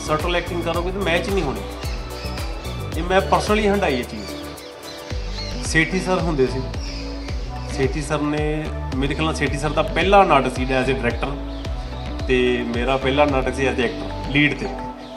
Subtle acting करोगे तो match नहीं होनी। ये मैं पर्सनली हंडाई ये चीज़। सेठी सर होंगे सी, सेठी सर ने मेरे ख्याल सेठी सर का पहला नाटक सी एज ए डायरैक्टर, तो मेरा पहला नाटक सी एज ए एक्टर लीड ते।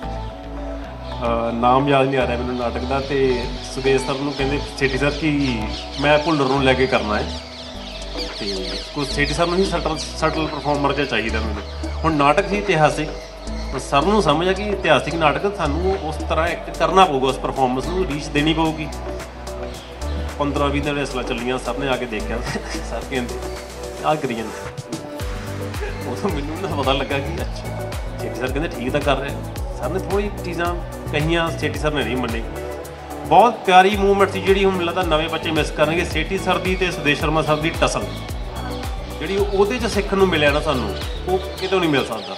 नाम याद नहीं आ रहा मैंने नाटक का। तो सुदेश सर को कहते सेठी सर कि मैं भुल्लर नूं लैके करना है, तो कुछ सेठी सर ही सटल परफॉर्मर च चाहिए मैंने। हुण नाटक ही इतिहासिक, सर नूं समझ आ कि इतिहासिक नाटक सानूं उस तरह एक्ट करना पऊगा, उस परफॉर्मेंस नूं रीच देनी पऊगी। 15-20 दिन इसला चलियाँ, सर ने आके देखा, सर कहते आ करी जाते। उदों मैनूं ना पता लगा कि अच्छा सेठी सर कहते ठीक तो कर रहे। सर ने थोड़ी चीज़ां कहियां, सेठी सर ने नहीं मनी। बहुत प्यारी मूवमेंट सी जी। हम लगता नवे बच्चे मिस करेंगे सेठी सर की तो सुदेश शर्मा सर की टसल जी वो सीखने को मिले ना सानू, वो कितों नहीं मिल सकता।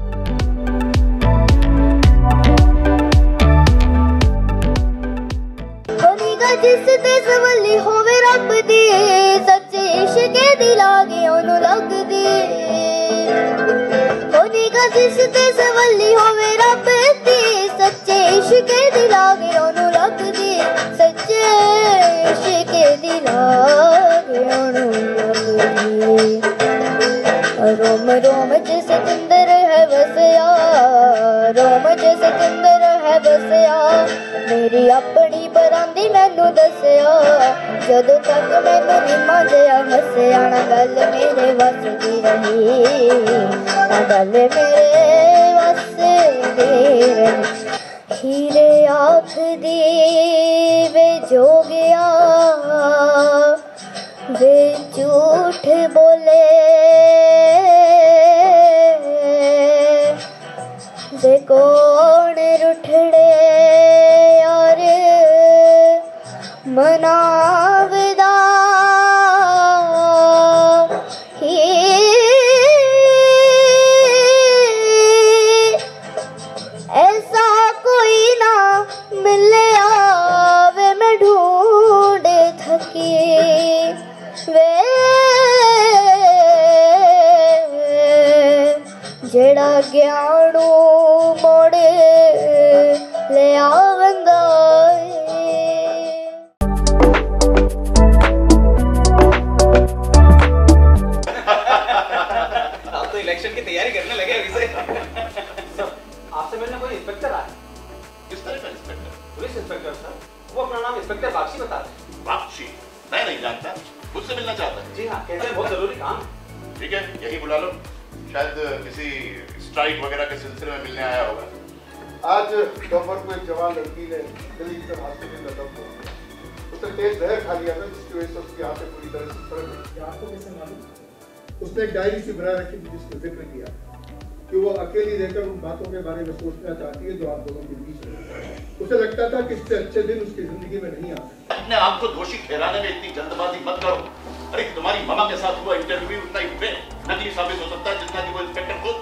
जिस ते सवली होवे रब दी, सच्चे इश्क दी लागे ओनू लगदी। होनीगा जिस ते सवली होवे रब दी, सच्चे इश्क दी लागे ओनू लगदी। सच्चे इश्क दी लागे ओनू लगदी। रोम रोम जिस चंदर है बसया, रोम जिस चंदर है बसया, मेरी अपनी परांदी मैनू दसया। जदों तक मैनू नहीं मंजया हसया, ना गल मेरे वस दी रही, ना गल मेरे वस दी रही। हीरे आखदी वे जोगिया, वे झूठ बोले, वे कौन रुठड़े यार मनावदा। ऐसा कोई ना मिले आवे, मैं ढूंढ थकी वे जेड़ा ज्ञानू मोड़ ले आवंदा। आप तो इलेक्शन की तैयारी करने लगे अभी से। आपसे मिलने कोई इंस्पेक्टर आया? किस तरह का इंस्पेक्टर? पुलिस इंस्पेक्टर सर, वो अपना नाम इंस्पेक्टर बाक्षी बता रहे। बाक्षी? मैं नहीं जानता, मुझसे मिलना चाहता है? जी हाँ, कहते हैं बहुत जरूरी काम। ठीक है, यही बुला लो, शायद किसी स्ट्राइक वगैरह के सिलसिले में मिलने आया होगा। आज दोपहर को एक जवान लड़की ने दिल्ली के हॉस्पिटल में दम तोड़ दिया। उसने तेज जहर खा लिया था, जिसकी वजह से उसकी आंखें पूरी तरह से फट गई। आपको कैसे मालूम? उसने एक डायरी सी बना रखी थी जिसमें जिक्र किया कि वो अकेली रहकर उन बातों के बारे में सोचना चाहती है जो आप दोनों के बीच में। उसे लगता था कि इससे अच्छे दिन उसकी जिंदगी में नहीं आते। अपने आप को दोषी ठहराने में इतनी जल्दबाजी मत करो। अरे तुम्हारी मामा के साथ हुआ इंटरव्यू उतना ही नकली साबित हो सकता है जितना कि वो इंस्पेक्टर खुद।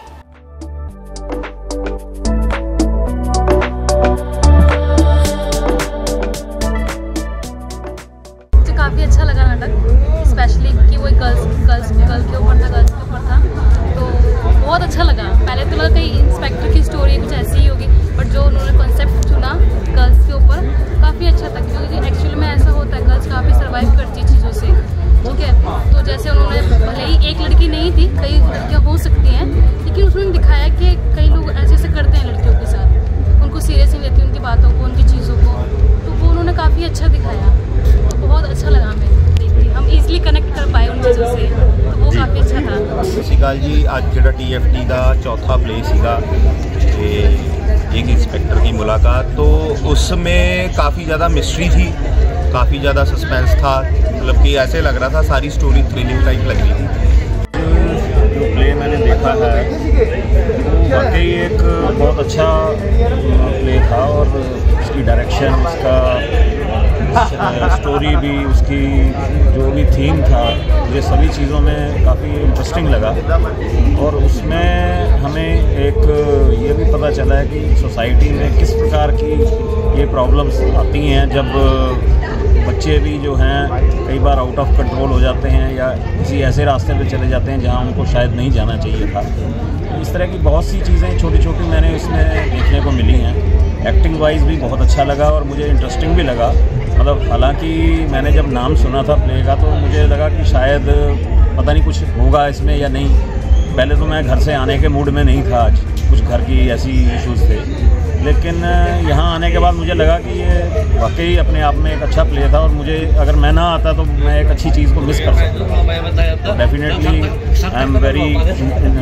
मुझे काफ़ी अच्छा लगा नाटक, स्पेशली कि वो गर्ल के ऊपर था, तो बहुत अच्छा लगा। पहले तो लगा कहीं इंस्पेक्टर की स्टोरी कुछ ऐसी ही होगी, बट जो उन्होंने कॉन्सेप्ट चुना गर्ल्स के ऊपर काफ़ी अच्छा था, क्योंकि एक्चुअली में ऐसा होता है गर्ल्स काफ़ी सर्वाइव करती है चीज़ों से। ठीक है, तो जैसे उन्होंने भले ही एक लड़की नहीं थी, कई लड़कियाँ हो सकती हैं, लेकिन उसने दिखाया कि कई लोग ऐसे ऐसे करते हैं लड़कियों के साथ, उनको सीरियस नहीं लेती उनकी बातों को, उनकी चीज़ों को, तो वो उन्होंने काफ़ी अच्छा दिखाया। तो बहुत अच्छा लगा हमें देख के, हम ईजिली कनेक्ट कर पाए उन चीज़ों से, तो वो काफ़ी अच्छा था। सत श्री अकाल जी, आज जो TFT का चौथा प्ले सीगा एक इंस्पेक्टर की मुलाकात, तो उसमें काफ़ी ज़्यादा मिस्ट्री थी, काफ़ी ज़्यादा सस्पेंस था, मतलब कि ऐसे लग रहा था सारी स्टोरी थ्रिलिंग टाइप लग रही थी। जो प्ले मैंने देखा है वो वाकई एक बहुत अच्छा प्ले था, और उसकी डायरेक्शन, उसका स्टोरी भी, उसकी जो भी थीम था, ये सभी चीज़ों में काफ़ी इंटरेस्टिंग लगा। और उसमें हमें एक ये भी पता चला है कि सोसाइटी में किस प्रकार की ये प्रॉब्लम्स आती हैं जब बच्चे भी जो हैं कई बार आउट ऑफ कंट्रोल हो जाते हैं या किसी ऐसे रास्ते पे चले जाते हैं जहां उनको शायद नहीं जाना चाहिए था। इस तरह की बहुत सी चीज़ें छोटी छोटी मैंने उसमें देखने को मिली हैं। एक्टिंग वाइज भी बहुत अच्छा लगा और मुझे इंटरेस्टिंग भी लगा। मतलब हालांकि मैंने जब नाम सुना था प्ले का तो मुझे लगा कि शायद पता नहीं कुछ होगा इसमें या नहीं। पहले तो मैं घर से आने के मूड में नहीं था, आज कुछ घर की ऐसी इश्यूज़ थे, लेकिन यहाँ आने के बाद मुझे लगा कि ये वाकई अपने आप में एक अच्छा प्ले था और मुझे अगर मैं ना आता तो मैं एक अच्छी चीज़ को मिस कर सकता। Definitely I am very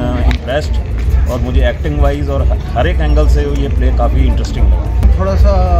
impressed और मुझे एक्टिंग वाइज और हर एक एंगल से ये प्ले काफ़ी इंटरेस्टिंग लगा। थोड़ा सा